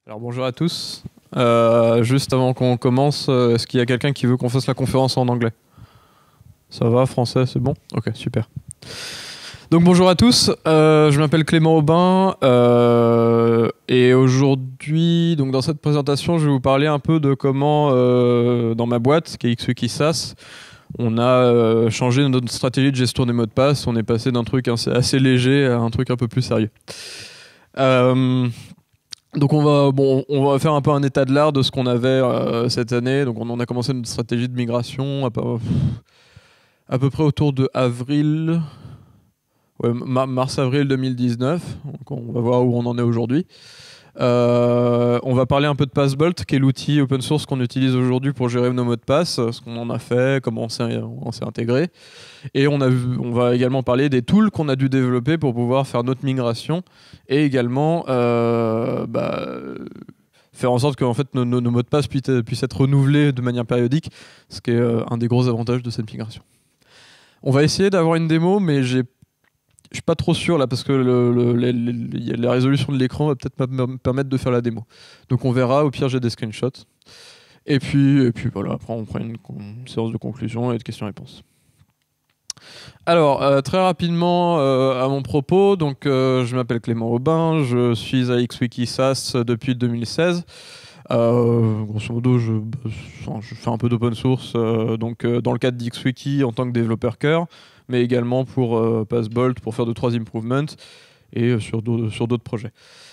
Alors bonjour à tous. Juste avant qu'on commence, est-ce qu'il y a quelqu'un qui veut qu'on fasse la conférence en anglais? Ça va, français, c'est bon? Ok, super. Donc bonjour à tous, je m'appelle Clément Aubin et aujourd'hui, donc dans cette présentation, je vais vous parler un peu de comment, dans ma boîte, qui est XWiki SaaS, on a changé notre stratégie de gestion des mots de passe. On est passé d'un truc assez léger à un truc un peu plus sérieux. Donc on va faire un peu un état de l'art de ce qu'on avait cette année. Donc on a commencé notre stratégie de migration à peu près autour de avril, ouais, mars-avril 2019. Donc on va voir où on en est aujourd'hui. On va parler un peu de Passbolt, qui est l'outil open source qu'on utilise aujourd'hui pour gérer nos mots de passe, ce qu'on en a fait, comment on s'est intégré. Et on va également parler des tools qu'on a dû développer pour pouvoir faire notre migration et également faire en sorte que en fait, nos mots de passe puissent être renouvelés de manière périodique, ce qui est un des gros avantages de cette migration. On va essayer d'avoir une démo, mais je suis pas trop sûr là parce que la résolution de l'écran va peut-être pas me permettre de faire la démo. Donc on verra, au pire j'ai des screenshots. Et puis voilà, après on prend une séance de conclusion et de questions-réponses. Alors, très rapidement à mon propos, donc je m'appelle Clément Aubin, je suis à XWiki SaaS depuis 2016. Grosso modo, je fais un peu d'open source dans le cadre d'XWiki en tant que développeur cœur, mais également pour Passbolt pour faire 2-3 improvements et sur d'autres projets.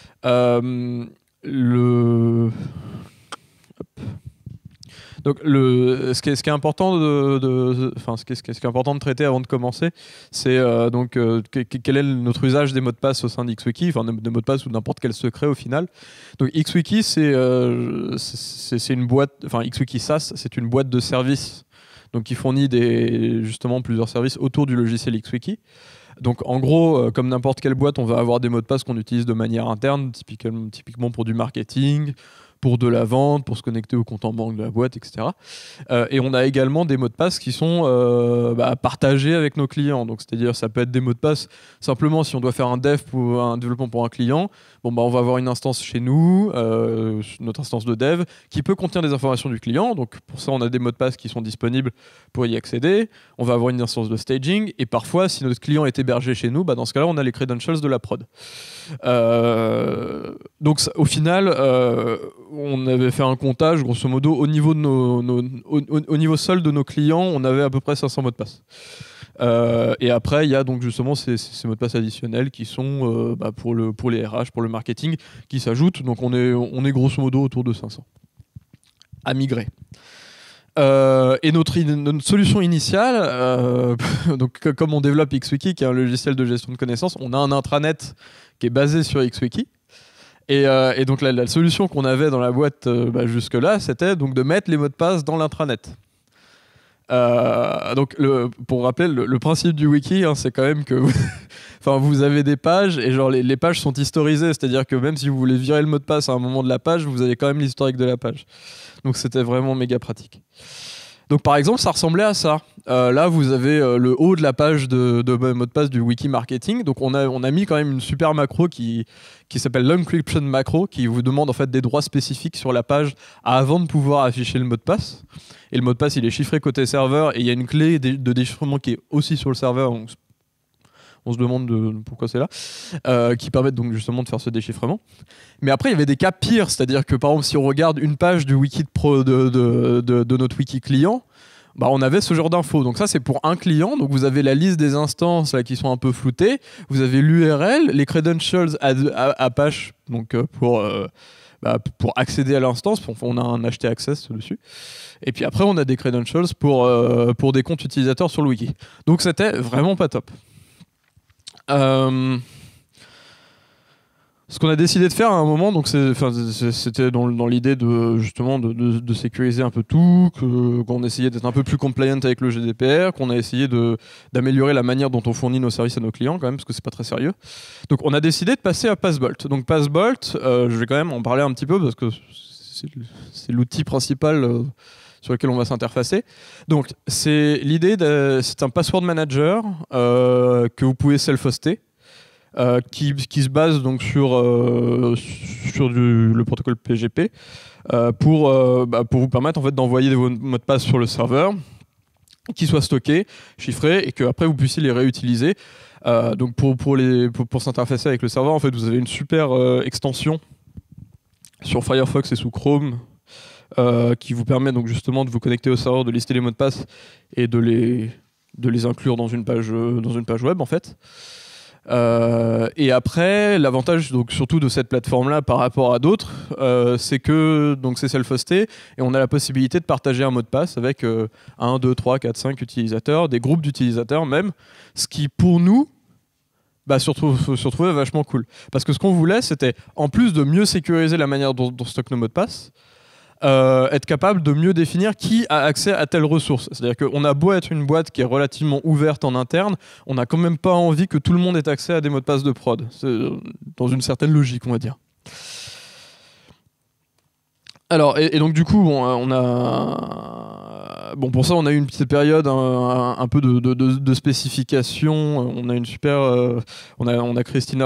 Donc, ce qui est important ce qui est important de traiter avant de commencer, c'est quel est notre usage des mots de passe au sein d'XWiki, enfin des mots de passe ou n'importe quel secret au final. Donc XWiki, c'est une boîte, enfin XWiki SaaS, c'est une boîte de services, donc qui fournit justement plusieurs services autour du logiciel XWiki. Donc en gros, comme n'importe quelle boîte, on va avoir des mots de passe qu'on utilise de manière interne, typiquement pour du marketing, pour de la vente, pour se connecter au compte en banque de la boîte, etc. Et on a également des mots de passe qui sont partagés avec nos clients. Donc, c'est-à-dire, ça peut être des mots de passe simplement si on doit faire un développement pour un client. Bon, on va avoir une instance chez nous, notre instance de dev, qui peut contenir des informations du client. Donc, pour ça, on a des mots de passe qui sont disponibles pour y accéder. On va avoir une instance de staging. Et parfois, si notre client est hébergé chez nous, dans ce cas-là, on a les credentials de la prod. Donc, au final, on avait fait un comptage, grosso modo, au niveau au niveau seul de nos clients, on avait à peu près 500 mots de passe. Et après, il y a donc justement ces mots de passe additionnels qui sont pour les RH, pour le marketing, qui s'ajoutent. Donc on est grosso modo autour de 500 à migrer. Et notre solution initiale, donc comme on développe XWiki, qui est un logiciel de gestion de connaissances, on a un intranet qui est basé sur XWiki. Et donc la solution qu'on avait dans la boîte jusque-là, c'était donc de mettre les mots de passe dans l'intranet. Donc pour rappeler, le principe du wiki, c'est quand même que vous avez des pages et genre les pages sont historisées, c'est-à-dire que même si vous voulez virer le mot de passe à un moment de la page, vous avez quand même l'historique de la page. Donc c'était vraiment méga pratique. Donc par exemple, ça ressemblait à ça. Là, vous avez le haut de la page de mot de passe du wiki marketing. Donc on a mis quand même une super macro qui s'appelle l'encryption macro, qui vous demande en fait des droits spécifiques sur la page avant de pouvoir afficher le mot de passe. Et le mot de passe, il est chiffré côté serveur et il y a une clé de déchiffrement qui est aussi sur le serveur. Donc on se demande pourquoi c'est là, qui permettent donc justement de faire ce déchiffrement. Mais après, il y avait des cas pires, c'est-à-dire que par exemple, si on regarde une page du wiki de notre wiki client, on avait ce genre d'infos. Donc ça, c'est pour un client. Donc vous avez la liste des instances là, qui sont un peu floutées. Vous avez l'URL, les credentials Apache, donc pour accéder à l'instance. On a un HT access dessus. Et puis après, on a des credentials pour des comptes utilisateurs sur le wiki. Donc c'était vraiment pas top. Ce qu'on a décidé de faire à un moment, donc c'était dans l'idée de justement de sécuriser un peu tout, qu'on essayait d'être un peu plus compliant avec le GDPR, qu'on a essayé d'améliorer la manière dont on fournit nos services à nos clients quand même, parce que c'est pas très sérieux. Donc on a décidé de passer à Passbolt. Donc Passbolt, je vais quand même en parler un petit peu parce que c'est l'outil principal sur lequel on va s'interfacer. Donc c'est un password manager que vous pouvez self-hoster. qui se base donc sur le protocole PGP pour vous permettre en fait d'envoyer vos mots de passe sur le serveur, qui soient stockés, chiffrés, et qu'après vous puissiez les réutiliser. Donc pour s'interfacer avec le serveur, en fait, vous avez une super extension sur Firefox et sous Chrome qui vous permet donc justement de vous connecter au serveur, de lister les mots de passe et de les inclure dans une page web en fait. Et après, l'avantage donc surtout de cette plateforme-là par rapport à d'autres, c'est que donc c'est self-hosté et on a la possibilité de partager un mot de passe avec 1, 2, 3, 4, 5 utilisateurs, des groupes d'utilisateurs même, ce qui pour nous se retrouvait vachement cool. Parce que ce qu'on voulait, c'était en plus de mieux sécuriser la manière dont on stocke nos mots de passe, être capable de mieux définir qui a accès à telle ressource. C'est-à-dire qu'on a beau être une boîte qui est relativement ouverte en interne, on n'a quand même pas envie que tout le monde ait accès à des mots de passe de prod. C'est dans une certaine logique, on va dire. Alors, et donc du coup, pour ça, on a eu une petite période un peu de spécification. On a une super, on a Christina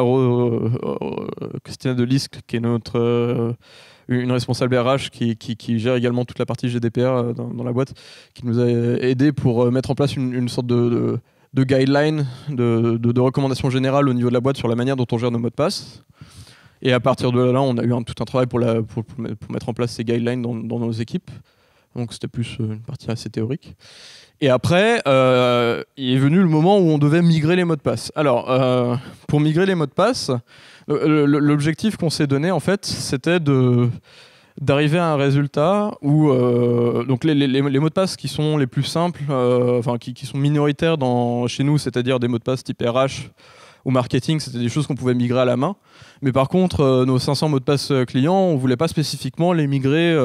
de Lisc, qui est une responsable RH qui gère également toute la partie GDPR dans la boîte, qui nous a aidé pour mettre en place une sorte de guideline, de recommandations générales au niveau de la boîte sur la manière dont on gère nos mots de passe. Et à partir de là, on a eu tout un travail pour mettre en place ces guidelines dans nos équipes. Donc c'était plus une partie assez théorique. Et après, il est venu le moment où on devait migrer les mots de passe. Alors, pour migrer les mots de passe, l'objectif qu'on s'est donné, en fait, c'était d'arriver à un résultat où donc les mots de passe qui sont les plus simples, qui sont minoritaires chez nous, c'est-à-dire des mots de passe type RH ou marketing, c'était des choses qu'on pouvait migrer à la main. Mais par contre, nos 500 mots de passe clients, on voulait pas spécifiquement les migrer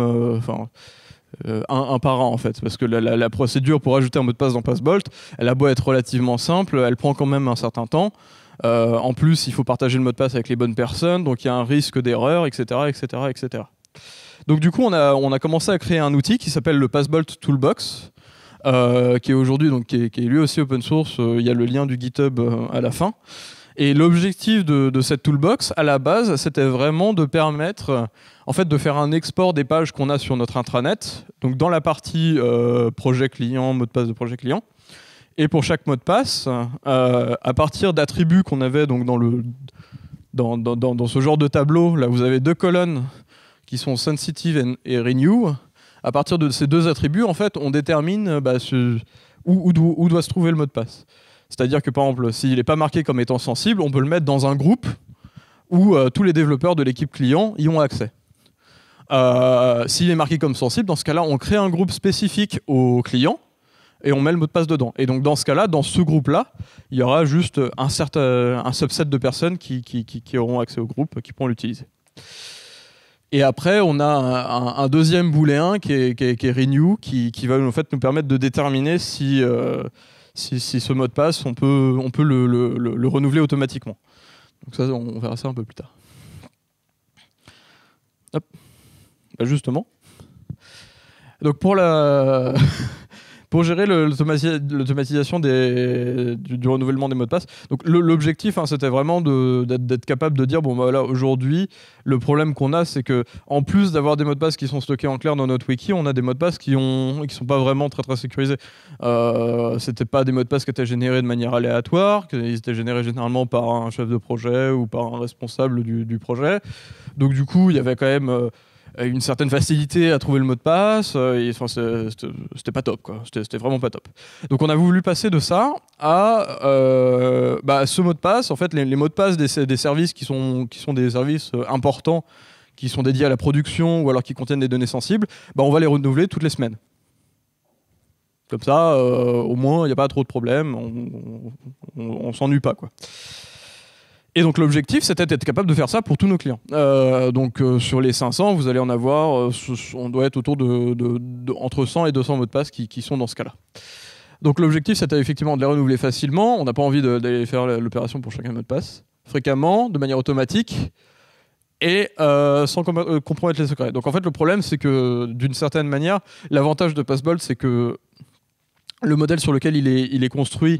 un par un en fait, parce que la procédure pour ajouter un mot de passe dans Passbolt, elle a beau être relativement simple, elle prend quand même un certain temps. En plus, il faut partager le mot de passe avec les bonnes personnes, donc il y a un risque d'erreur, etc., etc., etc. Donc du coup, on a commencé à créer un outil qui s'appelle le Passbolt Toolbox, qui est aujourd'hui qui est lui aussi open source. Il y a le lien du GitHub à la fin. Et l'objectif de cette toolbox, à la base, c'était vraiment de permettre en fait, de faire un export des pages qu'on a sur notre intranet, donc dans la partie projet client, mot de passe de projet client. Et pour chaque mot de passe, à partir d'attributs qu'on avait donc dans ce genre de tableau, là vous avez 2 colonnes qui sont sensitive et renew. À partir de ces 2 attributs, en fait, on détermine où doit se trouver le mot de passe. C'est-à-dire que par exemple, s'il n'est pas marqué comme étant sensible, on peut le mettre dans un groupe où tous les développeurs de l'équipe client y ont accès. S'il est marqué comme sensible, dans ce cas-là, on crée un groupe spécifique au client et on met le mot de passe dedans. Et donc dans ce cas-là, dans ce groupe-là, il y aura juste un subset de personnes qui auront accès au groupe, qui pourront l'utiliser. Et après, on a un deuxième booléen qui est renew, qui va en fait nous permettre de déterminer si ce mot de passe, on peut le renouveler automatiquement. Donc ça, on verra ça un peu plus tard. Hop. Justement. Donc pour gérer l'automatisation du renouvellement des mots de passe, donc l'objectif, c'était vraiment d'être capable de dire aujourd'hui, le problème qu'on a, c'est que en plus d'avoir des mots de passe qui sont stockés en clair dans notre wiki, on a des mots de passe qui sont pas vraiment très très sécurisés. C'était pas des mots de passe qui étaient générés de manière aléatoire, ils étaient générés généralement par un chef de projet ou par un responsable du projet. Donc du coup, il y avait quand même une certaine facilité à trouver le mot de passe, c'était pas top, quoi. C'était vraiment pas top. Donc on a voulu passer de ça à ce mot de passe. En fait, les mots de passe des services qui sont des services importants, qui sont dédiés à la production ou alors qui contiennent des données sensibles, on va les renouveler toutes les semaines. Comme ça, au moins, il n'y a pas trop de problèmes, on s'ennuie pas, quoi. Et donc l'objectif, c'était d'être capable de faire ça pour tous nos clients. Sur les 500, vous allez en avoir, on doit être autour entre 100 et 200 mots de passe qui sont dans ce cas-là. Donc l'objectif, c'était effectivement de les renouveler facilement. On n'a pas envie d'aller faire l'opération pour chacun mot de passe, fréquemment, de manière automatique, et sans compromettre les secrets. Donc en fait, le problème, c'est que d'une certaine manière, l'avantage de Passbolt, c'est que le modèle sur lequel il est construit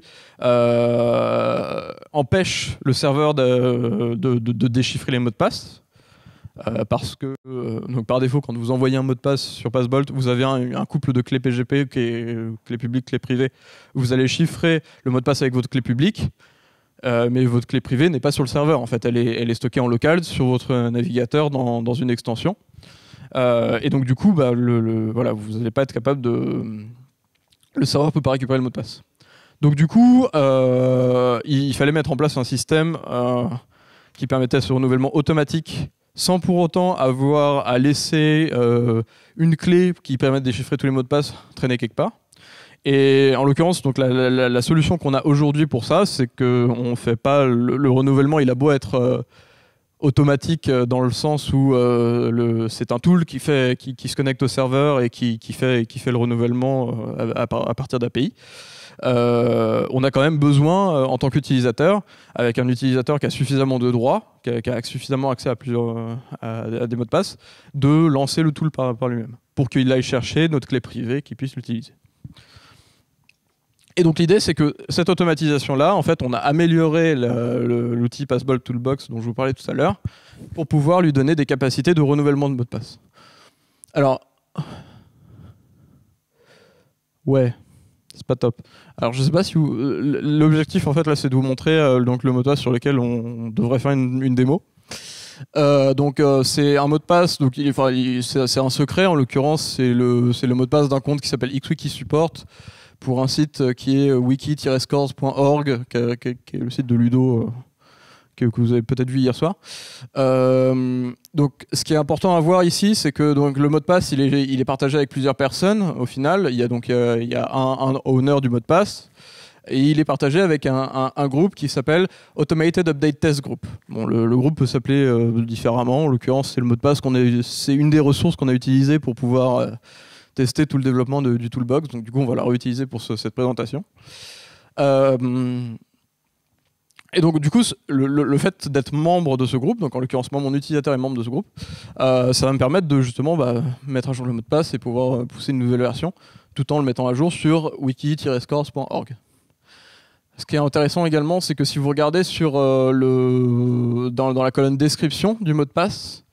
empêche le serveur de déchiffrer les mots de passe. Parce que donc par défaut, quand vous envoyez un mot de passe sur Passbolt, vous avez un couple de clés PGP, qui est clé publique, clé privée. Vous allez chiffrer le mot de passe avec votre clé publique, mais votre clé privée n'est pas sur le serveur. En fait, elle est stockée en local sur votre navigateur dans une extension. Et donc du coup, bah, voilà, vous n'allez pas être capable de... Le serveur ne peut pas récupérer le mot de passe. Donc du coup, il fallait mettre en place un système qui permettait ce renouvellement automatique sans pour autant avoir à laisser une clé qui permette de déchiffrer tous les mots de passe traîner quelque part. Et en l'occurrence, donc la solution qu'on a aujourd'hui pour ça, c'est qu'on fait pas le renouvellement, il a beau être automatique dans le sens où c'est un tool qui se connecte au serveur et qui fait le renouvellement à partir d'API. On a quand même besoin, en tant qu'utilisateur, avec un utilisateur qui a suffisamment de droits, qui a suffisamment accès à des mots de passe, de lancer le tool par lui-même, pour qu'il aille chercher notre clé privée, qu'il puisse l'utiliser. Et donc l'idée, c'est que cette automatisation-là, en fait, on a amélioré l'outil Passbolt Toolbox dont je vous parlais tout à l'heure, pour pouvoir lui donner des capacités de renouvellement de mots de passe. Alors, ouais. C'est pas top. Alors je sais pas si l'objectif en fait là c'est de vous montrer donc le mot de passe sur lequel on devrait faire une démo. C'est un mot de passe, donc c'est un secret, en l'occurrence c'est le mot de passe d'un compte qui s'appelle XWiki Support pour un site qui est wiki-scores.org, qui est le site de Ludo que vous avez peut-être vu hier soir. Donc, ce qui est important à voir ici, c'est que donc, le mot de passe, il est partagé avec plusieurs personnes. Au final, il y a un owner du mot de passe, et il est partagé avec un groupe qui s'appelle Automated Update Test Group. Bon, le groupe peut s'appeler différemment. En l'occurrence, c'est le mot de passe c'est une des ressources qu'on a utilisées pour pouvoir tester tout le développement du toolbox. Donc, du coup, on va la réutiliser pour cette présentation. Et donc du coup, le fait d'être membre de ce groupe, donc en l'occurrence moi mon utilisateur est membre de ce groupe, ça va me permettre de justement mettre à jour le mot de passe et pouvoir pousser une nouvelle version, tout en le mettant à jour sur wiki-scores.org. Ce qui est intéressant également, c'est que si vous regardez dans la colonne description du mot de passe,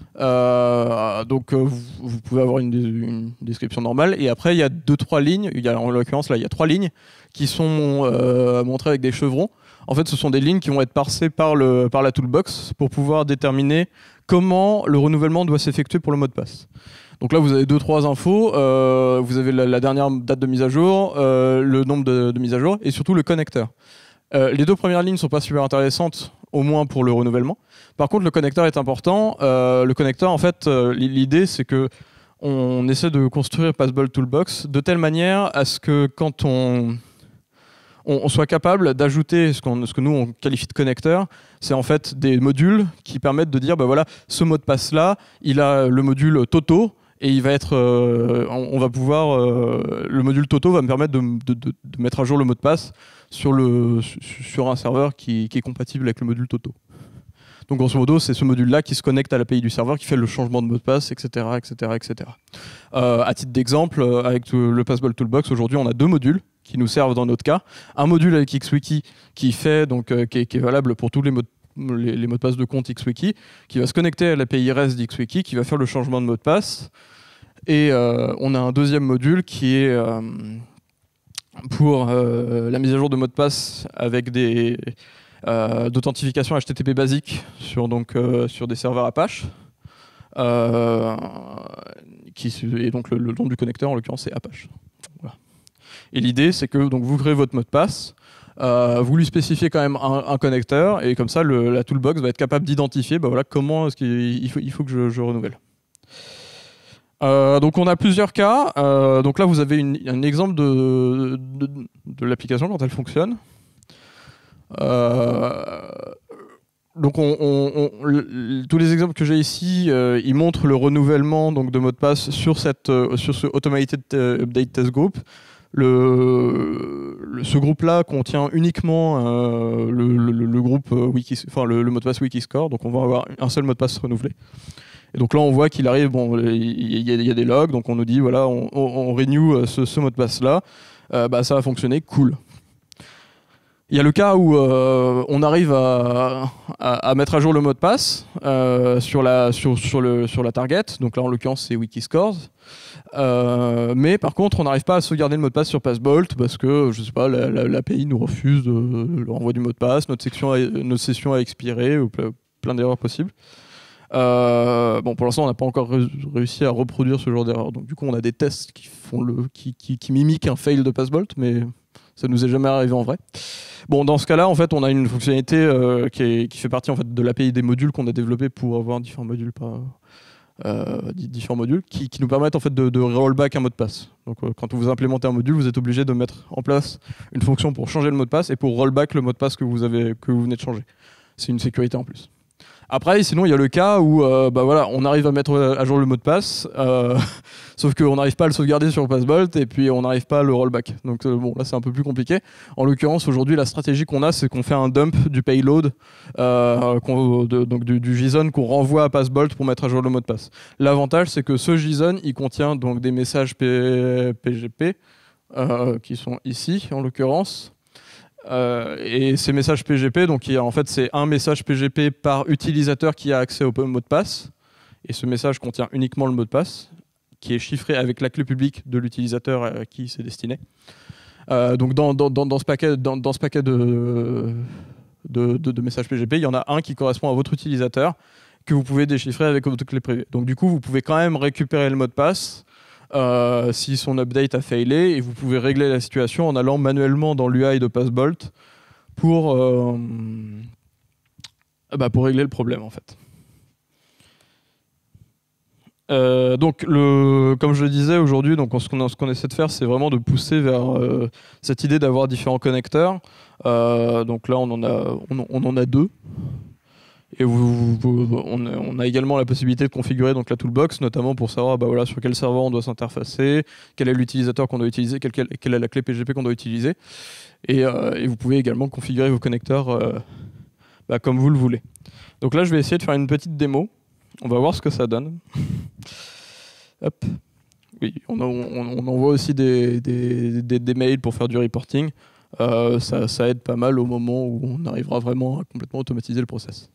vous pouvez avoir une description normale, et après il y a 2-3 lignes, en l'occurrence là il y a 3 lignes qui sont montrées avec des chevrons. En fait, ce sont des lignes qui vont être parsées par la toolbox pour pouvoir déterminer comment le renouvellement doit s'effectuer pour le mot de passe. Donc là, vous avez 2-3 infos. Vous avez la dernière date de mise à jour, le nombre de mises à jour et surtout le connecteur. Les 2 premières lignes ne sont pas super intéressantes, au moins pour le renouvellement. Par contre, le connecteur est important. Le connecteur, en fait, l'idée, c'est que on essaie de construire Passbolt Toolbox de telle manière à ce que quand on soit capable d'ajouter ce que nous on qualifie de connecteur, c'est en fait des modules qui permettent de dire, bah voilà, ce mot de passe là, il a le module Toto et il va être, on va pouvoir, le module Toto va me permettre de mettre à jour le mot de passe sur un serveur qui est compatible avec le module Toto. Donc grosso modo, c'est ce module-là qui se connecte à l'API du serveur, qui fait le changement de mot de passe, etc., etc., etc. À titre d'exemple, avec le Passbolt Toolbox, aujourd'hui, on a 2 modules qui nous servent dans notre cas. Un module avec XWiki qui fait qui est valable pour tous les mots de passe de compte XWiki, qui va se connecter à l'API REST d'XWiki, qui va faire le changement de mot de passe. Et on a un deuxième module qui est pour la mise à jour de mot de passe avec d'authentification HTTP basique sur des serveurs Apache. Et donc le nom du connecteur, en l'occurrence, c'est Apache. Voilà. Et l'idée, c'est que donc, vous créez votre mot de passe, vous lui spécifiez quand même un connecteur, et comme ça, la toolbox va être capable d'identifier comment est-ce qu'il faut que je renouvelle. Donc on a plusieurs cas. Donc là, vous avez un exemple de l'application quand elle fonctionne. Donc tous les exemples que j'ai ici, ils montrent le renouvellement donc, de mot de passe sur ce Automated Update Test Group. Ce groupe-là contient uniquement le groupe le mot de passe Wikiscore, donc on va avoir un seul mot de passe renouvelé. Et donc là, on voit qu'il arrive, il y a des logs, donc on nous dit, voilà, on renew ce mot de passe-là. ça va fonctionner cool. Il y a le cas où on arrive à mettre à jour le mot de passe sur la target, donc là en l'occurrence c'est Wikiscores, mais par contre on n'arrive pas à sauvegarder le mot de passe sur Passbolt parce que je sais pas, l'API nous refuse le renvoi du mot de passe, notre session a expiré, ou plein d'erreurs possibles. Pour l'instant on n'a pas encore réussi à reproduire ce genre d'erreur, donc du coup on a des tests qui mimiquent un fail de Passbolt, mais ça nous est jamais arrivé en vrai. Bon, dans ce cas-là, en fait, on a une fonctionnalité qui fait partie en fait, de l'API des modules qu'on a développé pour avoir différents modules, qui nous permettent en fait, de rollback un mot de passe. Donc, quand vous implémentez un module, vous êtes obligé de mettre en place une fonction pour changer le mot de passe et pour rollback le mot de passe que vous venez de changer. C'est une sécurité en plus. Après, sinon, il y a le cas où on arrive à mettre à jour le mot de passe, sauf qu'on n'arrive pas à le sauvegarder sur Passbolt et puis on n'arrive pas à le rollback. Donc là, c'est un peu plus compliqué. En l'occurrence, aujourd'hui, la stratégie qu'on a, c'est qu'on fait un dump du payload, donc du JSON qu'on renvoie à Passbolt pour mettre à jour le mot de passe. L'avantage, c'est que ce JSON, il contient donc des messages PGP qui sont ici, en l'occurrence. Et ces messages PGP, donc en fait c'est un message PGP par utilisateur qui a accès au mot de passe, et ce message contient uniquement le mot de passe, qui est chiffré avec la clé publique de l'utilisateur à qui c'est destiné. Donc dans ce paquet, de messages PGP, il y en a un qui correspond à votre utilisateur, que vous pouvez déchiffrer avec votre clé privée. Donc du coup, vous pouvez quand même récupérer le mot de passe, si son update a failé, et vous pouvez régler la situation en allant manuellement dans l'UI de Passbolt pour régler le problème en fait. Donc comme je le disais aujourd'hui, donc ce qu'on essaie de faire, c'est vraiment de pousser vers cette idée d'avoir différents connecteurs. Donc là on en a deux. Et on a également la possibilité de configurer donc, la toolbox, notamment pour savoir sur quel serveur on doit s'interfacer, quel est l'utilisateur qu'on doit utiliser, quelle est la clé PGP qu'on doit utiliser. Et vous pouvez également configurer vos connecteurs comme vous le voulez. Donc là, je vais essayer de faire une petite démo. On va voir ce que ça donne. Hop. Oui, on envoie aussi des mails pour faire du reporting. Ça aide pas mal au moment où on arrivera vraiment à complètement automatiser le process.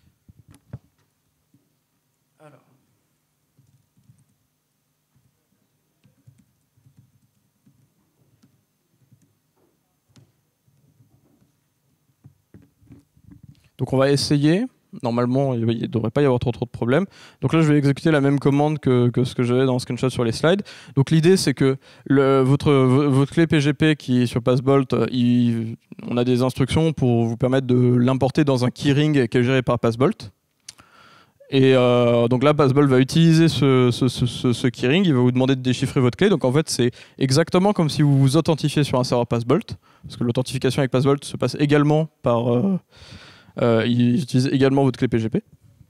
Donc on va essayer. Normalement, il ne devrait pas y avoir trop de problèmes. Donc là, je vais exécuter la même commande que ce que j'avais dans le screenshot sur les slides. Donc l'idée, c'est que votre clé PGP qui est sur Passbolt, on a des instructions pour vous permettre de l'importer dans un keyring qui est géré par Passbolt. Et donc là, Passbolt va utiliser ce keyring, il va vous demander de déchiffrer votre clé. Donc en fait, c'est exactement comme si vous vous authentifiez sur un serveur Passbolt, parce que l'authentification avec Passbolt se passe également par... il utilise également votre clé PGP.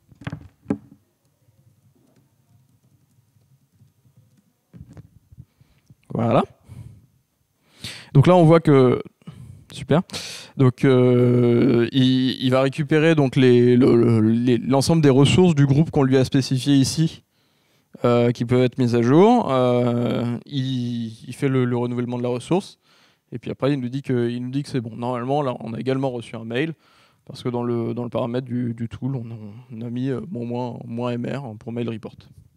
Voilà. Donc là, on voit que... Super. Donc, il va récupérer donc l'ensemble des ressources du groupe qu'on lui a spécifié ici, qui peuvent être mises à jour. Il fait le renouvellement de la ressource. Et puis après, il nous dit que c'est bon. Normalement, là, on a également reçu un mail. Parce que dans le paramètre du tool, on a mis moins .mr pour mail report.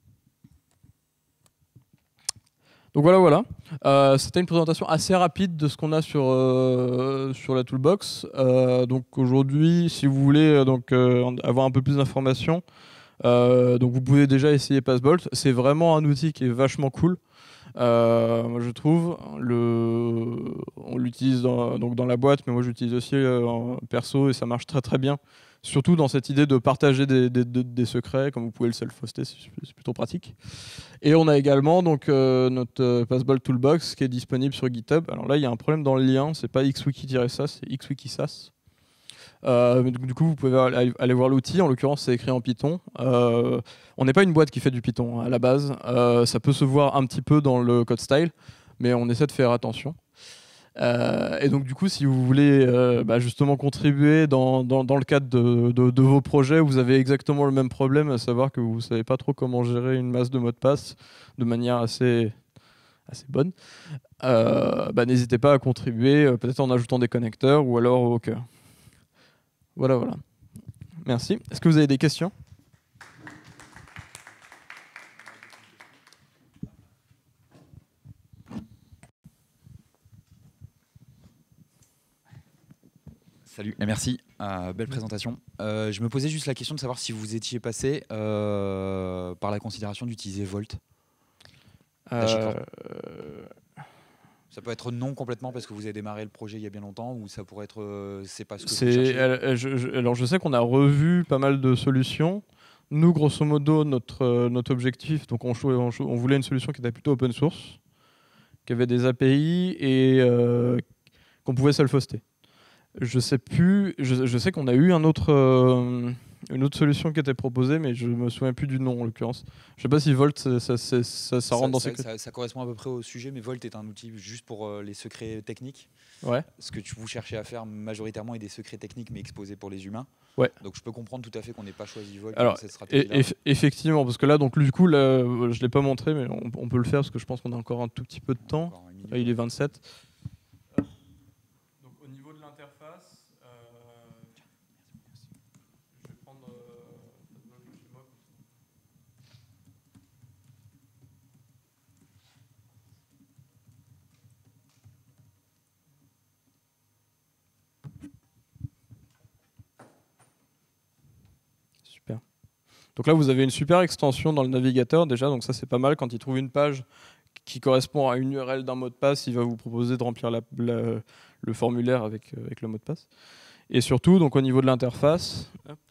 Donc voilà. C'était une présentation assez rapide de ce qu'on a sur la toolbox. Donc aujourd'hui, si vous voulez avoir un peu plus d'informations, donc vous pouvez déjà essayer Passbolt. C'est vraiment un outil qui est vachement cool. Moi je trouve, on l'utilise dans la boîte, mais moi j'utilise aussi perso et ça marche très très bien. Surtout dans cette idée de partager des secrets, comme vous pouvez le self-hoster, c'est plutôt pratique. Et on a également donc, notre Passbolt Toolbox qui est disponible sur GitHub. Alors là il y a un problème dans le lien, c'est pas xwiki-sas, c'est xwiki-sas. Du coup, vous pouvez aller voir l'outil. En l'occurrence, c'est écrit en Python. On n'est pas une boîte qui fait du Python à la base. Ça peut se voir un petit peu dans le code style, mais on essaie de faire attention. Et donc, du coup, si vous voulez justement contribuer dans le cadre de vos projets, vous avez exactement le même problème, à savoir que vous ne savez pas trop comment gérer une masse de mots de passe de manière assez assez bonne, n'hésitez pas à contribuer, peut-être en ajoutant des connecteurs ou alors au cœur. Voilà, voilà. Merci. Est-ce que vous avez des questions ? Salut et merci, belle présentation. Je me posais juste la question de savoir si vous étiez passé par la considération d'utiliser Volt. Ça peut être non complètement parce que vous avez démarré le projet il y a bien longtemps, ou ça pourrait être c'est pas ce que vous cherchez. Alors je sais qu'on a revu pas mal de solutions. Nous, grosso modo, notre objectif, donc on voulait une solution qui était plutôt open source, qui avait des API et qu'on pouvait self-hoster. Je sais plus, je sais qu'on a eu une autre solution qui était proposée, mais je me souviens plus du nom en l'occurrence. Je sais pas si Volt ça rentre dans ces critères. Ça correspond à peu près au sujet, mais Volt est un outil juste pour les secrets techniques. Ouais. Ce que vous cherchez à faire majoritairement est des secrets techniques, mais exposés pour les humains. Ouais. Donc je peux comprendre tout à fait qu'on n'ait pas choisi Volt. Alors, cette stratégie-là. effectivement, parce que là, donc du coup, là, je l'ai pas montré, mais on peut le faire parce que je pense qu'on a encore un tout petit peu de temps. Là, il est 27. Donc au niveau de l'interface, je vais prendre super. Donc là, vous avez une super extension dans le navigateur déjà, donc ça c'est pas mal. Quand il trouve une page qui correspond à une URL d'un mot de passe, il va vous proposer de remplir le formulaire avec le mot de passe. Et surtout, donc au niveau de l'interface,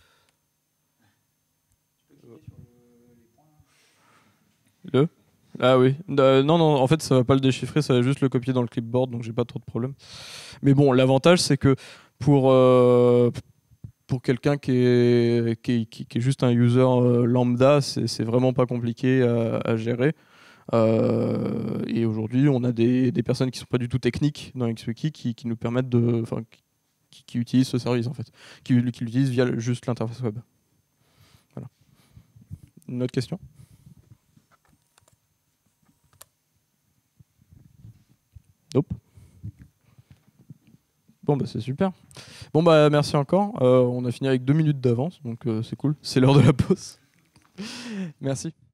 ah oui, non, en fait ça va pas le déchiffrer, ça va juste le copier dans le clipboard, donc j'ai pas trop de problème. Mais bon, l'avantage c'est que pour quelqu'un qui est juste un user lambda, c'est vraiment pas compliqué à gérer. Et aujourd'hui, on a des personnes qui sont pas du tout techniques dans XWiki qui nous permettent qui utilisent ce service en fait, qui l'utilisent via juste l'interface web. Voilà. Une autre question ? Nope. Bon bah c'est super. Bon bah merci encore. On a fini avec 2 minutes d'avance, donc c'est cool. C'est l'heure de la pause. Merci.